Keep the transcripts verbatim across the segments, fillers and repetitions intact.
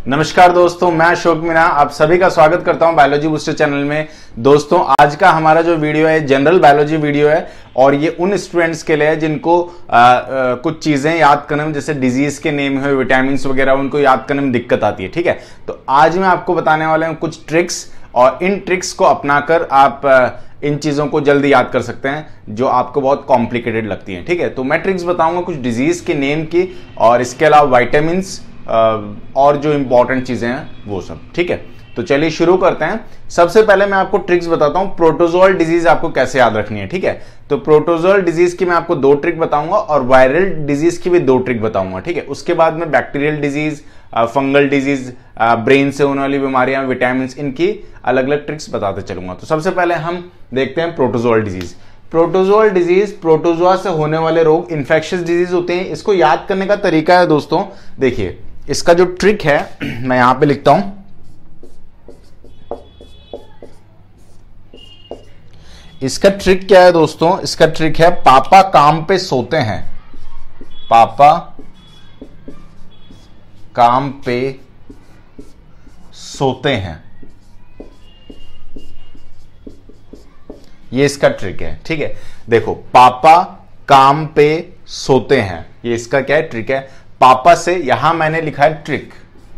नमस्कार दोस्तों, मैं अशोक मीना आप सभी का स्वागत करता हूं बायोलॉजी बूस्टर चैनल में। दोस्तों, आज का हमारा जो वीडियो है जनरल बायोलॉजी वीडियो है और ये उन स्टूडेंट्स के लिए है जिनको आ, आ, कुछ चीजें याद करने में, जैसे डिजीज के नेम है, विटामिन वगैरह, उनको याद करने में दिक्कत आती है। ठीक है, तो आज मैं आपको बताने वाला हूं कुछ ट्रिक्स, और इन ट्रिक्स को अपनाकर आप आ, इन चीजों को जल्दी याद कर सकते हैं जो आपको बहुत कॉम्प्लिकेटेड लगती हैं। ठीक है, तो मैं ट्रिक्स बताऊंगा कुछ डिजीज के नेम की, और इसके अलावा वाइटामिन्स और जो इंपॉर्टेंट चीजें हैं वो सब। ठीक है, तो चलिए शुरू करते हैं। सबसे पहले मैं आपको ट्रिक्स बताता हूं प्रोटोजोअल डिजीज आपको कैसे याद रखनी है। ठीक है, तो प्रोटोजोअल डिजीज की मैं आपको दो ट्रिक बताऊंगा और वायरल डिजीज की भी दो ट्रिक बताऊंगा। ठीक है, उसके बाद में bacterial disease, fungal disease, brain से होने वाली बीमारियां, विटामिन, इनकी अलग अलग ट्रिक्स बताते चलूंगा। तो सबसे पहले हम देखते हैं protozoal disease. Protozoal disease protozoa से होने वाले रोग, इन्फेक्शियस डिजीज होते हैं। इसको याद करने का तरीका है दोस्तों, देखिए इसका जो ट्रिक है मैं यहां पे लिखता हूं। इसका ट्रिक क्या है दोस्तों? इसका ट्रिक है पापा काम पे सोते हैं। पापा काम पे सोते हैं, ये इसका ट्रिक है। ठीक है, देखो पापा काम पे सोते हैं, ये इसका क्या है? ट्रिक है। पापा से यहां मैंने लिखा है ट्रिक,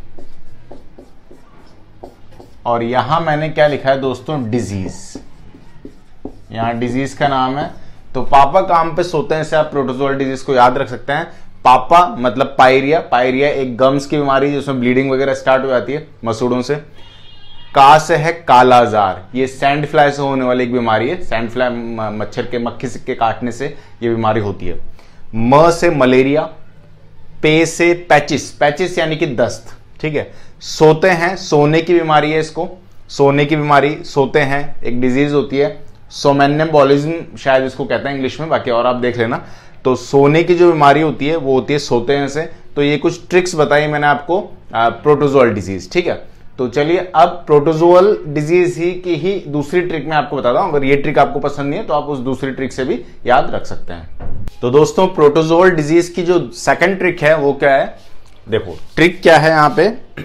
और यहां मैंने क्या लिखा है दोस्तों? डिजीज। यहां डिजीज का नाम है। तो पापा काम पे सोते हैं से आप प्रोटोजोअल डिजीज को याद रख सकते हैं। पापा मतलब पायरिया। पायरिया एक गम्स की बीमारी जिसमें ब्लीडिंग वगैरह स्टार्ट हो जाती है मसूड़ों से। का से है कालाजार, ये सैंड फ्लाई से होने वाली एक बीमारी है। सैंड फ्लाई मच्छर के, मक्खी के काटने से ये बीमारी होती है। म से मलेरिया। पे से पैचिस, पैचिस यानी कि दस्त। ठीक है, सोते हैं, सोने की बीमारी है इसको। सोने की बीमारी, सोते हैं, एक डिजीज होती है। सोमेनियम्बोलिज्म शायद इसको कहते हैं इंग्लिश में, बाकी और आप देख लेना। तो सोने की जो बीमारी होती है वो होती है सोते हैं से। तो ये कुछ ट्रिक्स बताई मैंने आपको प्रोटोजोअल डिजीज। ठीक है, तो चलिए अब प्रोटोजोअल डिजीज ही की ही दूसरी ट्रिक मैं आपको बताता हूं। अगर ये ट्रिक आपको पसंद नहीं है तो आप उस दूसरी ट्रिक से भी याद रख सकते हैं। तो दोस्तों, प्रोटोजोअल डिजीज की जो सेकंड ट्रिक है वो क्या है? देखो ट्रिक क्या है यहां पे।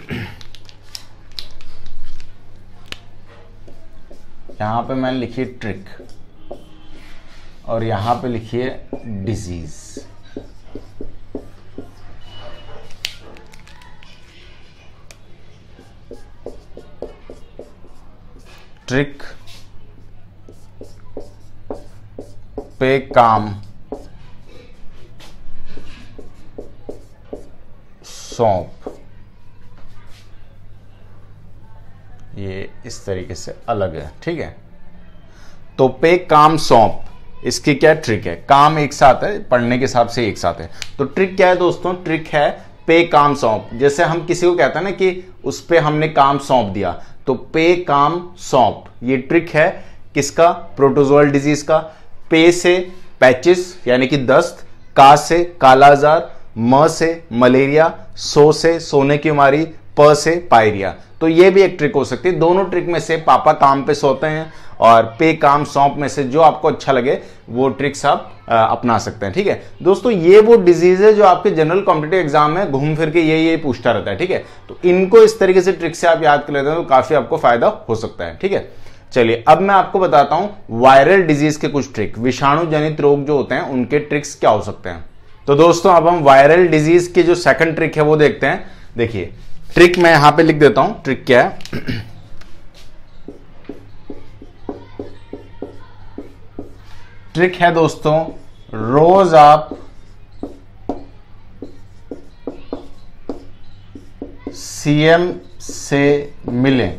यहां पे मैंने लिखी ट्रिक और यहां पे लिखिए डिजीज। ट्रिक पे काम सौंप, ये इस तरीके से अलग है। ठीक है, तो पे काम सौंप, इसकी क्या ट्रिक है? काम एक साथ है, पढ़ने के हिसाब से एक साथ है। तो ट्रिक क्या है दोस्तों? ट्रिक है पे काम सौंप। जैसे हम किसी को कहते हैं ना कि उस पे हमने काम सौंप दिया, तो पे काम सौंप, ये ट्रिक है किसका? प्रोटोजोअल डिजीज का। पे से पैचिस यानी कि दस्त, का से कालाजार, म से मलेरिया, सो से सोने की बीमारी, प से पायरिया। तो ये भी एक ट्रिक हो सकती है। दोनों ट्रिक में से पापा काम पे सोते हैं और पे काम सौंप में से जो आपको अच्छा लगे वो ट्रिक्स आप आ, अपना सकते हैं। ठीक है दोस्तों, ये वो डिजीज है जो आपके जनरल कॉम्पिटिटिव एग्जाम में घूम फिर के ये ये पूछता रहता है। ठीक है, तो इनको इस तरीके से ट्रिक से आप याद कर लेते हैं तो काफी आपको फायदा हो सकता है। ठीक है, चलिए अब मैं आपको बताता हूं वायरल डिजीज के कुछ ट्रिक। विषाणु जनित रोग जो होते हैं उनके ट्रिक्स क्या हो सकते हैं। तो दोस्तों, अब हम वायरल डिजीज की जो सेकंड ट्रिक है वो देखते हैं। देखिए ट्रिक मैं यहां पे लिख देता हूं। ट्रिक क्या है? ट्रिक है दोस्तों, रोज आप सीएम से मिलें।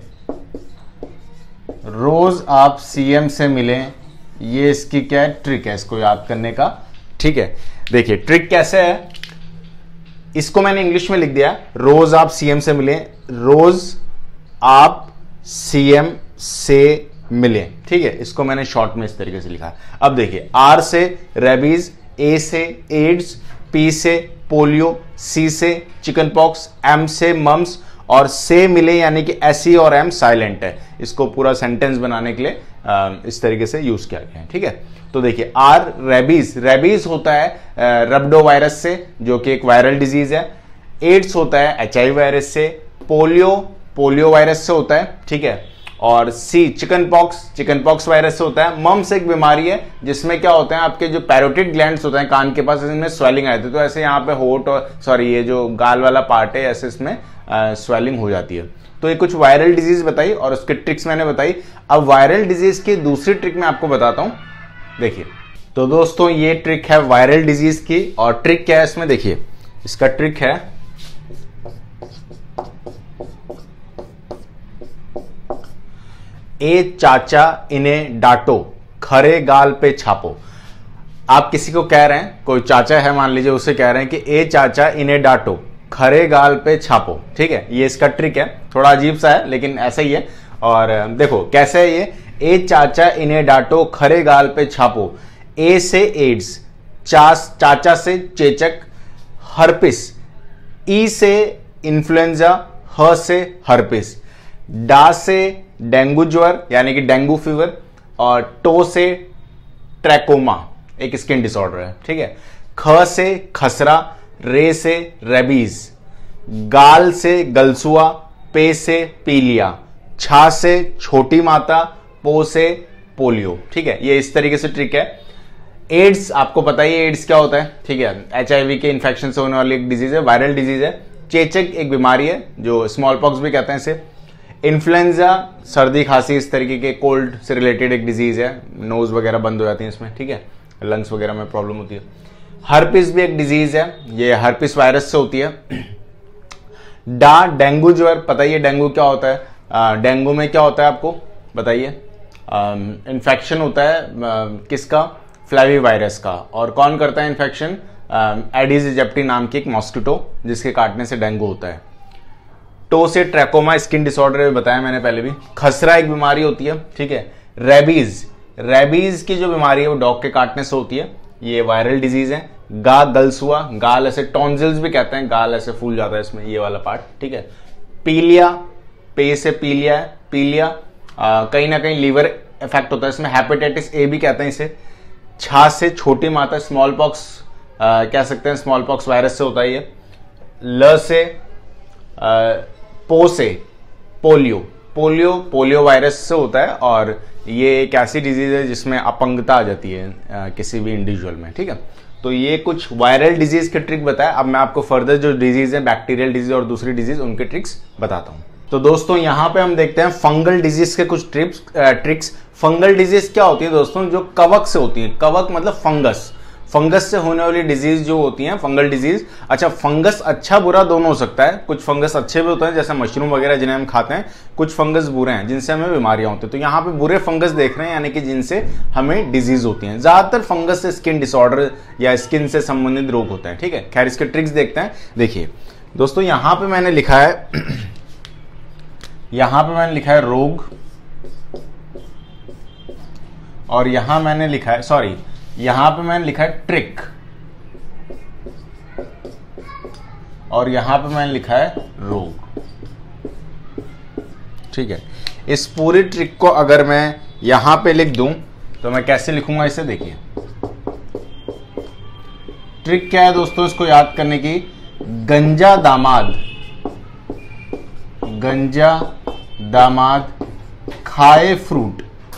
रोज आप सीएम से मिलें, ये इसकी क्या है? ट्रिक है इसको याद करने का। ठीक है, देखिए ट्रिक कैसे है, इसको मैंने इंग्लिश में लिख दिया। रोज आप सीएम से मिलें, रोज आप सीएम से मिलें। ठीक है, इसको मैंने शॉर्ट में इस तरीके से लिखा। अब देखिए, आर से रेबीज, ए से एड्स, पी से पोलियो, सी से चिकन पॉक्स, एम से मम्स, और से मिले यानी कि एस ई और एम साइलेंट है। इसको पूरा सेंटेंस बनाने के लिए आ, इस तरीके से यूज किया गया है। ठीक है, तो देखिए आर रेबीज, रेबीज होता है रब्डो वायरस से जो कि एक वायरल डिजीज है। एड्स होता है एच आई वी वायरस से। पोलियो, पोलियो वायरस से होता है, ठीक है। और C chicken pox, chicken pox virus से होता है। मम्स एक बीमारी है जिसमें क्या होता है, आपके जो पैरोटिड ग्लैंड्स होते हैं कान के पास, इसमें स्वेलिंग आती है, तो ऐसे यहाँ पे होठ और सॉरी ये जो गाल वाला पार्ट है ऐसे इसमें स्वेलिंग हो जाती है। तो ये कुछ वायरल डिजीज बताई और उसके ट्रिक्स मैंने बताई। अब वायरल डिजीज की दूसरी ट्रिक मैं आपको बताता हूं, देखिए। तो दोस्तों ये ट्रिक है वायरल डिजीज की, और ट्रिक क्या है इसमें, देखिए इसका ट्रिक है ए चाचा इन्हें डांटो, खरे गाल पे छापो। आप किसी को कह रहे हैं, कोई चाचा है मान लीजिए, उसे कह रहे हैं कि ए चाचा इन्हें डांटो, खरे गाल पे छापो, ठीक है। ये इसका ट्रिक है, थोड़ा अजीब सा है लेकिन ऐसा ही है। और देखो कैसे है ये, ए चाचा इन्हें डांटो, खरे गाल पे छापो। ए से एड्स, चास चाचा से चेचक, हर्पिस, ई से इन्फ्लुएंजा, ह से हर्पिस, डा से डेंगू ज्वर यानी कि डेंगू फीवर, और टो से ट्रैकोमा, एक स्किन डिसऑर्डर है, ठीक है। ख से खसरा, रे से रेबीज, गाल से गलसुआ, पे से पीलिया, छा से छोटी माता, पो से पोलियो, ठीक है। ये इस तरीके से ट्रिक है। एड्स आपको पता ही है एड्स क्या होता है, ठीक है। एचआईवी के इन्फेक्शन से होने वाली एक डिजीज है, वायरल डिजीज है। चेचक एक बीमारी है जो स्मॉल पॉक्स भी कहते हैं इसे। इन्फ्लुएंजा सर्दी खांसी इस तरीके के कोल्ड से रिलेटेड एक डिजीज है, नोज वगैरह बंद हो जाती है इसमें, ठीक है, लंग्स वगैरह में प्रॉब्लम होती है। हर्पिस भी एक डिजीज है, ये हर्पिस वायरस से होती है। डा डेंगू ज्वर, पता ही है डेंगू क्या होता है। आ, डेंगू में क्या होता है आपको बताइए, इन्फेक्शन होता है आ, किसका, फ्लैवी वायरस का। और कौन करता है इन्फेक्शन, एडिस इजिप्टी नाम की एक मॉस्किटो, जिसके काटने से डेंगू होता है। टो से ट्रैकोमा स्किन डिसऑर्डर बताया मैंने पहले भी। खसरा एक बीमारी होती है, ठीक है। रेबीज, रेबीज की जो बीमारी है वो डॉग के काटने से होती है, ये वायरल डिजीज है। गा गलसुआ, गाल ऐसे टॉन्जिल्स भी कहते हैं, गाल ऐसे फूल जाता है इसमें, ये वाला पार्ट, ठीक है। पीलिया, पे से पीलिया है, पीलिया कहीं ना कहीं लीवर इफेक्ट होता है इसमें, हेपेटाइटिस ए भी कहते हैं इसे। छा से छोटी माता, स्मॉल पॉक्स कह सकते हैं, स्मॉल पॉक्स वायरस से होता है ये। ल से आ, पो से पोलियो, पोलियो पोलियो वायरस से होता है, और ये एक ऐसी डिजीज है जिसमें अपंगता आ जाती है आ, किसी भी इंडिविजुअल में, ठीक है। तो ये कुछ वायरल डिजीज के ट्रिक बताया। अब मैं आपको फर्दर जो डिजीज है, बैक्टीरियल डिजीज और दूसरी डिजीज, उनके ट्रिक्स बताता हूं। तो दोस्तों यहां पे हम देखते हैं फंगल डिजीज के कुछ ट्रिप्स ट्रिक्स। फंगल डिजीज क्या होती है दोस्तों, जो कवक से होती है। कवक मतलब फंगस, फंगस से होने वाली डिजीज जो होती है फंगल डिजीज। अच्छा, फंगस अच्छा बुरा दोनों हो सकता है, कुछ फंगस अच्छे भी होते हैं जैसे मशरूम वगैरह जिन्हें हम खाते हैं, कुछ फंगस बुरे हैं जिनसे हमें बीमारियां होती है। तो यहाँ पे बुरे फंगस देख रहे हैं, यानी कि जिनसे हमें डिजीज होती है। ज्यादातर फंगस से स्किन डिसऑर्डर या स्किन से संबंधित रोग होते हैं, ठीक है। खैर इसके ट्रिक्स देखते हैं। देखिए दोस्तों यहां पर मैंने लिखा है यहां पे मैंने लिखा है रोग, और यहां मैंने लिखा है सॉरी यहां पे मैंने लिखा है ट्रिक, और यहां पे मैंने लिखा है रोग, ठीक है। इस पूरी ट्रिक को अगर मैं यहां पे लिख दूं तो मैं कैसे लिखूंगा इसे, देखिए। ट्रिक क्या है दोस्तों इसको याद करने की, गंजा दामाद, गंजा दामाद खाए फ्रूट,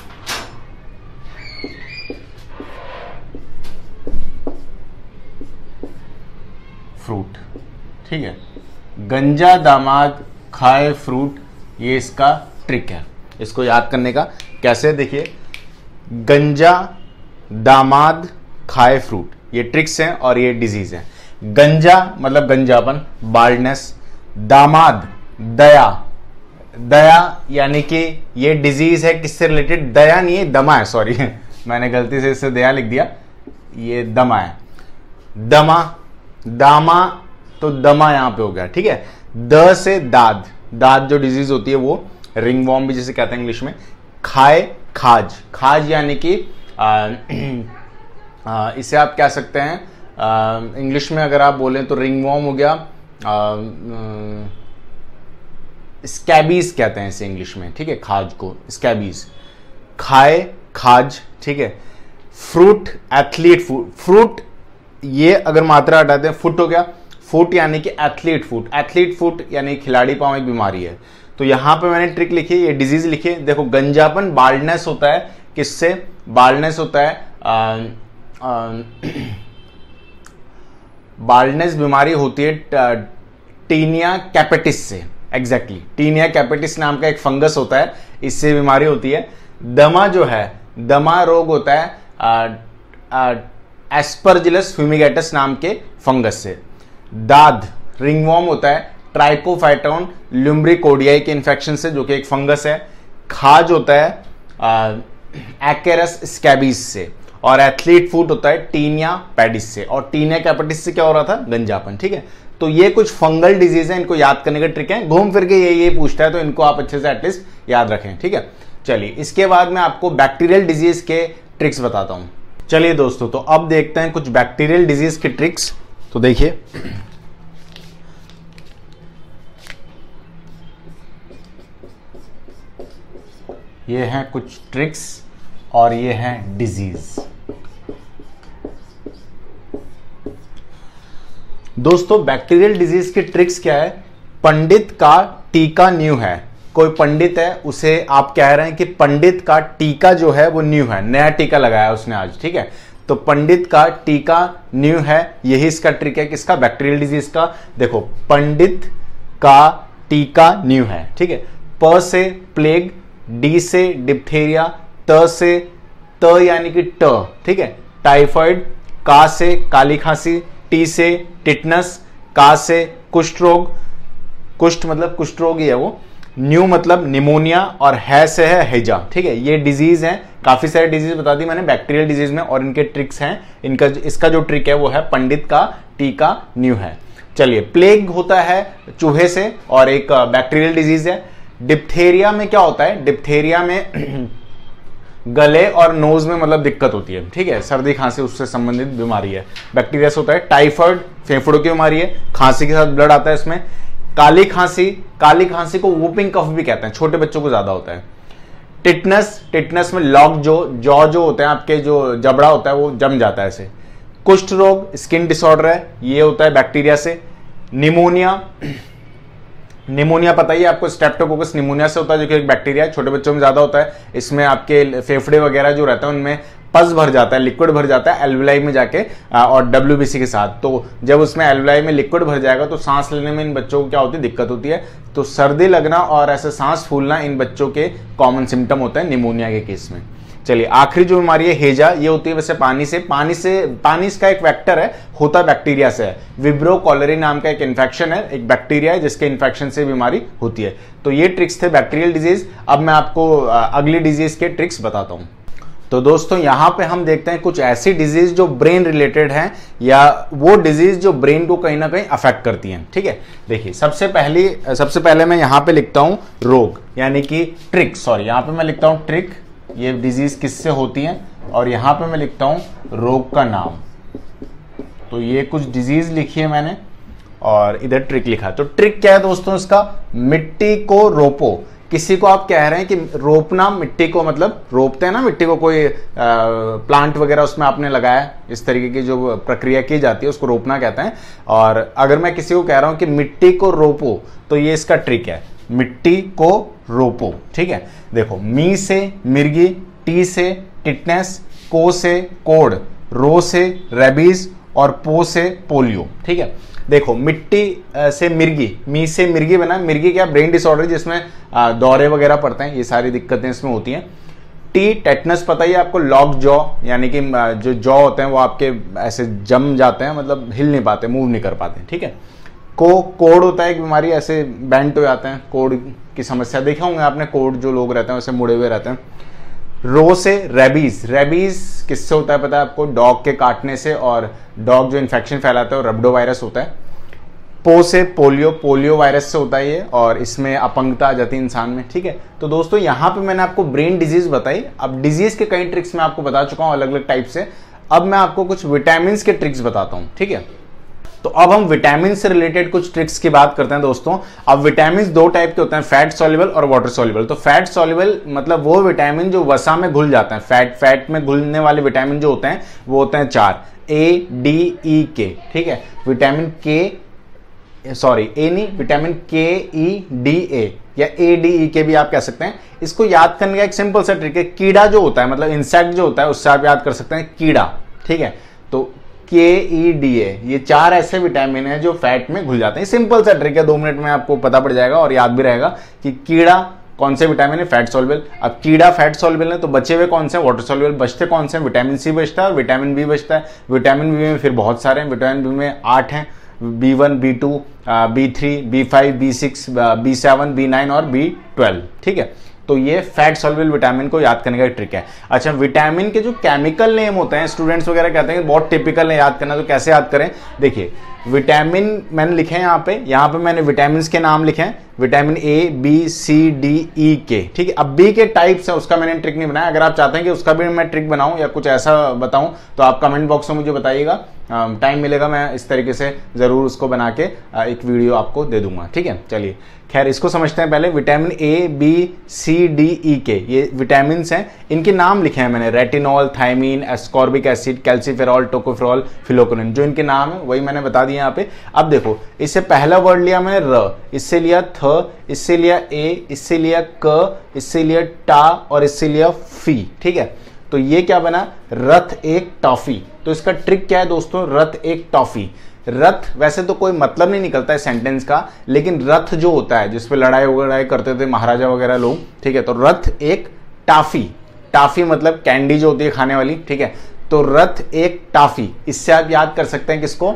फ्रूट, ठीक है। गंजा दामाद खाए फ्रूट, ये इसका ट्रिक है इसको याद करने का। कैसे, देखिए, गंजा दामाद खाए फ्रूट, ये ट्रिक्स हैं और ये डिजीज है। गंजा मतलब गंजापन, बाल्डनेस। दामाद दया, दया यानी कि ये डिजीज है किससे रिलेटेड, दया नहीं है दमा है, सॉरी मैंने गलती से इससे दया लिख दिया, ये दमा है। दमा, दामा तो दमा यहां पे हो गया, ठीक है। द से दाद, दाद जो डिजीज होती है वो रिंगवॉर्म भी जिसे कहते हैं इंग्लिश में। खाए खाज, खाज यानी कि इसे आप कह सकते हैं इंग्लिश में अगर आप बोलें तो रिंगवॉर्म हो गया, स्कैबीज कहते हैं इसे इंग्लिश में, ठीक है, खाज को स्कैबीज। खाए खाज, ठीक है। फ्रूट एथलीट फूड, फ्रूट ये अगर मात्रा हटाते हैं फुट हो गया, फुट यानी कि एथलीट फुट, एथलीट फुट यानी खिलाड़ी पांव एक बीमारी है। तो यहां पे मैंने ट्रिक लिखी, ये डिजीज लिखी है। देखो गंजापन बाल्डनेस होता है, किससे? बाल्डनेस होता है, बाल्डनेस बीमारी होती है टीनिया कैपेटिस से। Exactly exactly. टीनिया कैपेटिस नाम का एक फंगस होता है, इससे बीमारी होती है। दमा जो है, दमा रोग होता है एस्परजिलस फ्यूमिगेटस नाम के फंगस से। दाद रिंगवॉर्म होता है ट्राइकोफाइटोन लुम्ब्रिकोडियाई के इन्फेक्शन से, जो कि एक फंगस है। खाज होता है एक्केरस स्कैबीज से। और एथलीट फुट होता है टीनिया पैडिस से। और टीनिया कैपेटिस से क्या हो रहा था? गंजापन। ठीक है, तो ये कुछ फंगल डिजीज है, इनको याद करने का ट्रिक है। घूम फिर के ये ये पूछता है तो इनको आप अच्छे से एटलीस्ट याद रखें। ठीक है, चलिए इसके बाद मैं आपको बैक्टीरियल डिजीज के ट्रिक्स बताता हूं। चलिए दोस्तों, तो अब देखते हैं कुछ बैक्टीरियल डिजीज के ट्रिक्स। तो देखिए, ये हैं कुछ ट्रिक्स और ये हैं डिजीज। दोस्तों बैक्टीरियल डिजीज की ट्रिक्स क्या है? पंडित का टीका न्यू है। कोई पंडित है, उसे आप कह रहे हैं कि पंडित का टीका जो है वो न्यू है, नया टीका लगाया उसने आज। ठीक है, तो पंडित का टीका न्यू है, यही इसका ट्रिक है। किसका? बैक्टीरियल डिजीज का। देखो, पंडित का टीका न्यू है। ठीक है, प से प्लेग, डी से डिप्थेरिया, त से त यानी कि ट। ठीक है, टाइफाइड, का से काली खांसी, टी से टिटनस, का से कुष्ठ रोग, कुष्ठ मतलब कुष्ठ रोग ही है वो, न्यू मतलब निमोनिया, और है से है हैजा। ठीक है, ये डिजीज हैं। काफी सारे डिजीज बता दी मैंने बैक्टीरियल डिजीज में, और इनके ट्रिक्स हैं। इनका इसका जो ट्रिक है वो है पंडित का टीका न्यू है। चलिए, प्लेग होता है चूहे से और एक बैक्टीरियल डिजीज है। डिप्थेरिया में क्या होता है? डिप्थेरिया में गले और नोज में मतलब दिक्कत होती है। ठीक है, सर्दी खांसी उससे संबंधित बीमारी है। बैक्टीरिया से होता है। टाइफाइड फेफड़ों की बीमारी है, खांसी के साथ ब्लड आता है इसमें। काली खांसी, काली खांसी को वूपिंग कफ भी कहते हैं, छोटे बच्चों को ज्यादा होता है। टिटनस, टिटनस में लॉक जो जॉ जो होते हैं आपके, जो जबड़ा होता है वो जम जाता है ऐसे। कुष्ठ रोग स्किन डिसऑर्डर है, ये होता है बैक्टीरिया से। निमोनिया, निमोनिया पता ही है आपको, स्ट्रेप्टोकोकस निमोनिया से होता है, जो कि एक बैक्टीरिया है, छोटे बच्चों में ज्यादा होता है। इसमें आपके फेफड़े वगैरह जो रहता है उनमें पस भर जाता है, लिक्विड भर जाता है एल्वुलाई में जाके और डब्ल्यूबीसी के साथ। तो जब उसमें एल्वुलाई में लिक्विड भर जाएगा तो सांस लेने में इन बच्चों को क्या होती है? दिक्कत होती है। तो सर्दी लगना और ऐसे सांस फूलना इन बच्चों के कॉमन सिम्टम होता है निमोनिया के केस में। चलिए, आखिरी जो बीमारी है हेजा, ये होती है वैसे पानी से। पानी से पानी इसका एक वेक्टर है, होता बैक्टीरिया से है। विब्रो कॉलरी नाम का एक इन्फेक्शन है, एक बैक्टीरिया है जिसके इन्फेक्शन से बीमारी होती है। तो ये ट्रिक्स थे बैक्टीरियल डिजीज। अब मैं आपको अगली डिजीज के ट्रिक्स बताता हूं। तो दोस्तों यहां पे हम देखते हैं कुछ ऐसी डिजीज जो ब्रेन रिलेटेड हैं, या वो डिजीज जो ब्रेन को कहीं ना कहीं अफेक्ट करती हैं। ठीक है, देखिए सबसे पहली सबसे पहले मैं यहां पे लिखता हूं रोग यानी कि ट्रिक, सॉरी यहां पे मैं लिखता हूं ट्रिक, ये डिजीज किससे होती हैं, और यहां पे मैं लिखता हूं रोग का नाम। तो ये कुछ डिजीज लिखी है मैंने और इधर ट्रिक लिखा। तो ट्रिक क्या है दोस्तों इसका? मिट्टी को रोपो। किसी को आप कह रहे हैं कि रोपना मिट्टी को, मतलब रोपते हैं ना मिट्टी को, कोई प्लांट वगैरह उसमें आपने लगाया, इस तरीके की जो प्रक्रिया की जाती है उसको रोपना कहते हैं। और अगर मैं किसी को कह रहा हूं कि मिट्टी को रोपो, तो ये इसका ट्रिक है, मिट्टी को रोपो। ठीक है, देखो, मी से मिर्गी, टी से टिटनेस, को से कोड़, रो से रेबीज और पो से पोलियो। ठीक है, देखो मिट्टी से मिर्गी, मी से मिर्गी बना। मिर्गी क्या? ब्रेन डिसऑर्डर जिसमें दौरे वगैरह पड़ते हैं, ये सारी दिक्कतें इसमें होती हैं। टी टेटनस पता ही आपको, लॉक जॉ यानी कि जो जॉ होते हैं वो आपके ऐसे जम जाते हैं, मतलब हिल नहीं पाते, मूव नहीं कर पाते। ठीक है, को कोड़ होता है एक बीमारी, ऐसे बेंट हो जाते हैं, कोड़ की समस्या देखे होंगे आपने, कोड़ जो लोग रहते हैं वैसे मुड़े हुए रहते हैं। रो से रेबीज, रेबीज किससे होता है पता है आपको? डॉग के काटने से, और डॉग जो इन्फेक्शन फैलाता है वो रब्डो वायरस होता है। पो से पोलियो, पोलियो वायरस से होता है ये, और इसमें अपंगता आ जाती है इंसान में। ठीक है, तो दोस्तों यहाँ पे मैंने आपको ब्रेन डिजीज बताई। अब डिजीज के कई ट्रिक्स मैं आपको बता चुका हूँ अलग अलग टाइप से। अब मैं आपको कुछ विटामिन के ट्रिक्स बताता हूँ। ठीक है, तो अब हम विटामिन से रिलेटेड कुछ ट्रिक्स की बात करते हैं दोस्तों। अब विटामिन दो टाइप के होते हैं, फैट सॉल्युबल और वाटर सॉल्युबल। तो फैट सॉल्युबल मतलब वो विटामिन जो वसा में घुल जाते हैं, फैट फैट में घुलने वाले विटामिन जो होते हैं वो होते हैं चार, ए डी ई के। ठीक है, विटामिन के, सॉरी ए नहीं, विटामिन के ई डी ए या ए डी ई के भी आप कह सकते हैं। इसको याद करने का एक सिंपल सा ट्रिक है, कीड़ा जो होता है मतलब इंसेक्ट जो होता है उससे आप याद कर सकते हैं कीड़ा, ठीक है। तो के ई डी ए, ये चार ऐसे विटामिन है जो फैट में घुल जाते हैं। सिंपल सा ट्रिक है, दो मिनट में आपको पता पड़ जाएगा और याद भी रहेगा कि कीड़ा कौन से विटामिन है, फैट सॉल्युबल। अब कीड़ा फैट सॉल्युबल है तो बचे हुए कौन से हैं, वाटर सॉल्युबल। बचते कौन से हैं, विटामिन सी बचता है और विटामिन बी बचता है। विटामिन बी में फिर बहुत सारे हैं, विटामिन बी में आठ हैं, B one, B two, B three, B five, B six, B seven, B nine और बी ट्वेल्व, ठीक है। तो ये फैट सॉल्युबल विटामिन को याद करने का ट्रिक है। अच्छा, विटामिन के जो केमिकल नेम होते हैं, स्टूडेंट्स वगैरह कहते हैं कि बहुत टिपिकल है याद करना, तो कैसे याद करें। देखिए, विटामिन मैंने लिखे हैं यहाँ पे, यहाँ पे मैंने विटामिन के नाम लिखे हैं, vitamin A, B, C, D, E K, ठीक है। अब बी के टाइप्स है, उसका मैंने ट्रिक नहीं बनाया। अगर आप चाहते हैं कि उसका भी मैं ट्रिक बनाऊं या कुछ ऐसा बताऊं तो आप कमेंट बॉक्स में मुझे बताइएगा, टाइम मिलेगा मैं इस तरीके से जरूर उसको बना के एक वीडियो आपको दे दूंगा, ठीक है। चलिए, खैर इसको समझते हैं पहले। Vitamin A, B, C, D, E K, ये विटामिन हैं, इनके नाम लिखे हैं मैंने, retinol, thiamine, ascorbic acid, calciferol, tocopherol, phylloquinone, जो इनके नाम है वही मैंने बता दिया यहाँ पे। अब देखो, इससे पहला वर्ड लिया मैंने र, इससे लिया थ, इससे लिया ए, इससे लिया क, इससे लिया टा और इससे लिया फी, ठीक है। तो ये क्या बना, रथ एक टॉफी। तो इसका ट्रिक क्या है दोस्तों, रथ एक टॉफी। रथ वैसे तो कोई मतलब नहीं निकलता है सेंटेंस का, लेकिन रथ जो होता है जिसपे लड़ाई वगैरह करते थे महाराजा वगैरह लोग, ठीक है। तो रथ एक टाफी, टाफी मतलब कैंडी जो होती है खाने वाली, ठीक है। तो रथ एक टाफी, इससे आप याद कर सकते हैं किसको,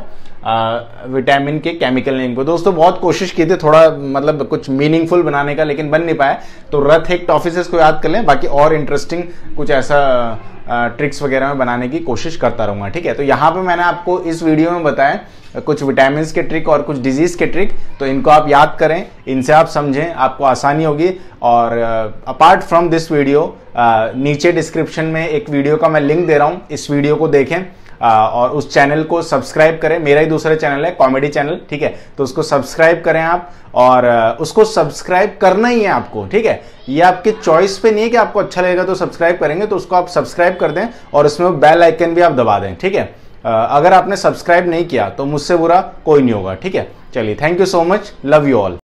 विटामिन के केमिकल नेम को। दोस्तों बहुत कोशिश की थी थोड़ा मतलब कुछ मीनिंगफुल बनाने का, लेकिन बन नहीं पाया। तो रथ एक टॉफी से इसको याद कर लें, बाकी और इंटरेस्टिंग कुछ ऐसा ट्रिक्स वगैरह में बनाने की कोशिश करता रहूंगा, ठीक है। तो यहाँ पे मैंने आपको इस वीडियो में बताया कुछ विटामिन के ट्रिक और कुछ डिजीज के ट्रिक, तो इनको आप याद करें, इनसे आप समझें, आपको आसानी होगी। और अपार्ट फ्रॉम दिस वीडियो, नीचे डिस्क्रिप्शन में एक वीडियो का मैं लिंक दे रहा हूँ, इस वीडियो को देखें और उस चैनल को सब्सक्राइब करें। मेरा ही दूसरा चैनल है, कॉमेडी चैनल, ठीक है। तो उसको सब्सक्राइब करें आप, और उसको सब्सक्राइब करना ही है आपको, ठीक है। ये आपके चॉइस पे नहीं है कि आपको अच्छा लगेगा तो सब्सक्राइब करेंगे, तो उसको आप सब्सक्राइब कर दें और उसमें बेल आइकन भी आप दबा दें, ठीक है। अगर आपने सब्सक्राइब नहीं किया तो मुझसे बुरा कोई नहीं होगा, ठीक है। चलिए, thank you so much, love you all.